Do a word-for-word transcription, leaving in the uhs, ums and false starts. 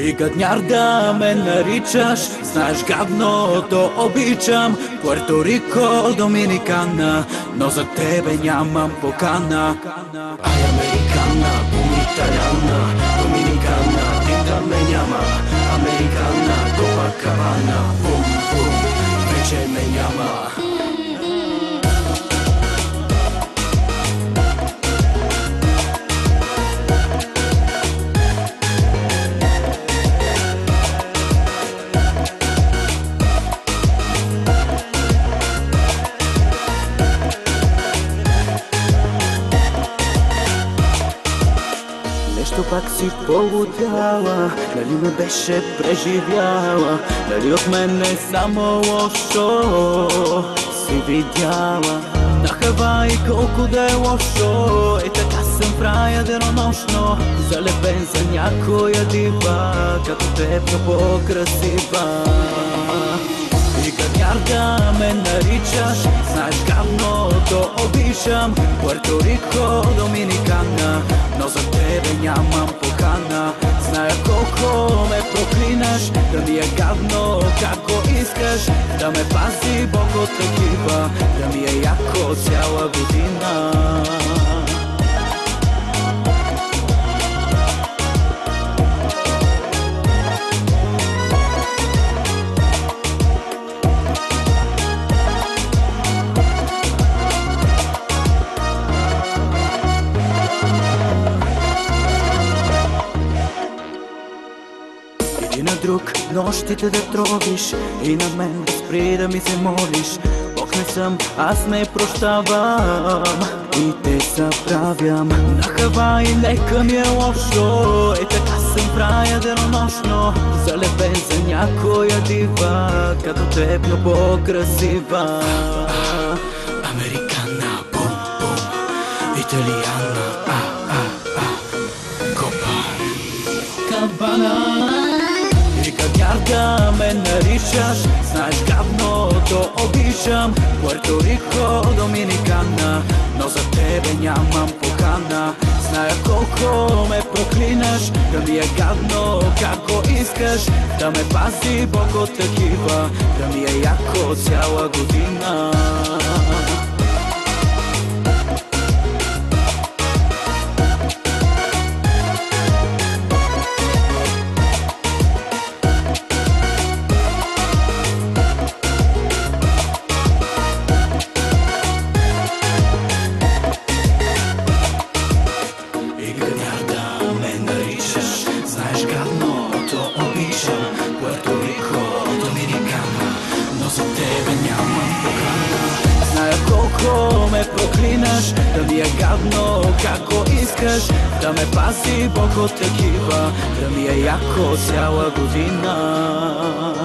И гадняр да ме наричаш, знаеш гадното обичам. Пуерто Рико, Доминикана, но за тебе нямам покана. Ай, американа, бум, италяна, доминикана, ти да ме няма. Американа, Копакабана, бум, бум, вече ме няма. Нещо пак си полудяла, дали ме беше преживяла, дали от мен е само лошо си видяла. На Хавай колко да е лошо, и така съм в рая денонощно, залепен за някоя дива, като теб, но по-красива. И гадняр да ме наричаш, знаеш гадното обичам. Пуерто Рико, Доминикана, но за тебе нямам покана. Зная колко ме проклинаш, да ми е гадно како искаш. Да ме пази Бог от такива, да ми е яко цяла година. И на друг нощите да тровиш, и на мен да спри да ми се молиш. Бог не съм, аз не прощавам и те съправям. На Хавай лека ми е лошо, и така съм в рая денонощно, залепен за някоя дива, като теб, но по-красива. Американа, бум, бум, италиана, а, а, а, Копа Кабана. И гадняр да ме наричаш, знаеш гадното обичам. Пуерто Рико, Доминикана, но за тебе нямам покана. Зная колко ме проклинаш, да ми е гадно како искаш. Да ме пази Бог от такива, да ми е яко цяла година. Знаеш гадното обичам. Пуерто Рико, Доминикана, но за тебе нямам покана. Зная колко ме проклинаш, да ми е гадно како искаш. Да ме пази Бог от такива, да ми е яко цяла година.